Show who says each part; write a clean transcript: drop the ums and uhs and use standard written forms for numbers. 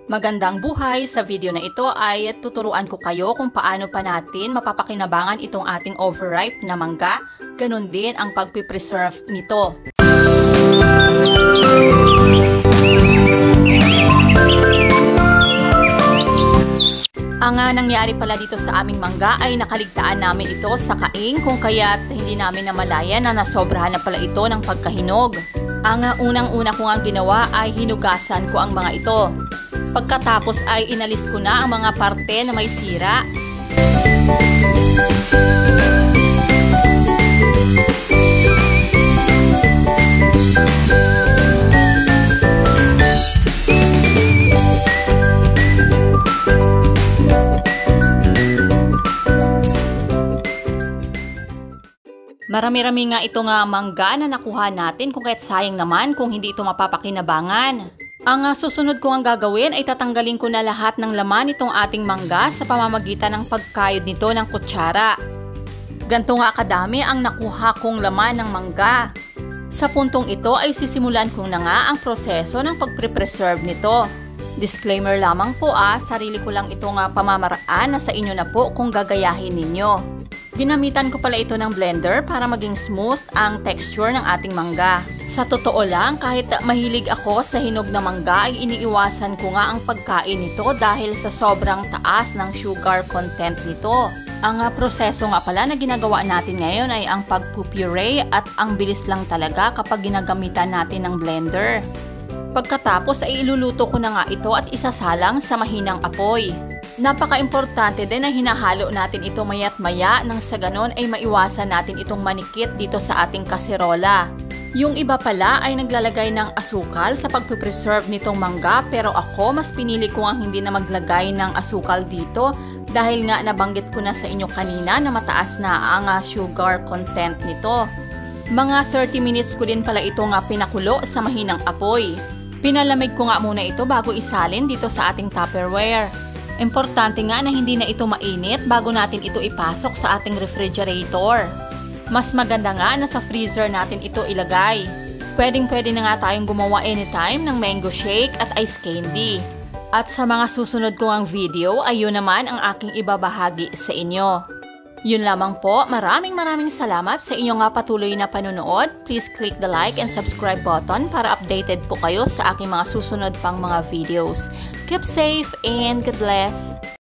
Speaker 1: Magandang buhay! Sa video na ito ay tuturuan ko kayo kung paano pa natin mapapakinabangan itong ating overripe na mangga. Ganon din ang pagpipreserve nito. Ang nangyari pala dito sa aming mangga ay nakaligtaan namin ito sa kaing kung kaya't hindi namin namalayan na nasobrahan na pala ito ng pagkahinog. Ang unang-una ko nga ginawa ay hinugasan ko ang mga ito. Pagkatapos ay inalis ko na ang mga parte na may sira. Marami-rami nga ito nga mangga na nakuha natin kung kaya't sayang naman kung hindi ito mapapakinabangan. Ang susunod ko ang gagawin ay tatanggalin ko na lahat ng laman nitong ating mangga sa pamamagitan ng pagkayod nito ng kutsara. Ganto nga kadami ang nakuha kong laman ng mangga. Sa puntong ito ay sisimulan ko na nga ang proseso ng pagpre-preserve nito. Disclaimer lamang po sarili ko lang ito nga pamamaraan na sa inyo na po kung gagayahin ninyo. Ginamitan ko pala ito ng blender para maging smooth ang texture ng ating mangga. Sa totoo lang, kahit mahilig ako sa hinog na mangga ay iniiwasan ko nga ang pagkain nito dahil sa sobrang taas ng sugar content nito. Ang proseso nga pala na ginagawa natin ngayon ay ang pagpupuree at ang bilis lang talaga kapag ginagamitan natin ng blender. Pagkatapos ay iluluto ko na nga ito at isasalang sa mahinang apoy. Napaka-importante din na hinahalo natin ito maya't maya nang sa ganon ay maiwasan natin itong manikit dito sa ating kaserola. Yung iba pala ay naglalagay ng asukal sa pagpipreserve nitong mangga pero ako mas pinili ko ang hindi na maglagay ng asukal dito dahil nga nabanggit ko na sa inyo kanina na mataas na ang sugar content nito. Mga 30 minutes ko din pala ito nga pinakulo sa mahinang apoy. Pinalamig ko nga muna ito bago isalin dito sa ating Tupperware. Importante nga na hindi na ito mainit bago natin ito ipasok sa ating refrigerator. Mas maganda nga na sa freezer natin ito ilagay. Pwedeng-pwede na nga tayong gumawa anytime ng mango shake at ice candy. At sa mga susunod kong video ay yun naman ang aking ibabahagi sa inyo. Yun lamang po, maraming salamat sa inyong patuloy na panunood. Please click the like and subscribe button para updated po kayo sa aking mga susunod pang mga videos. Keep safe and God bless!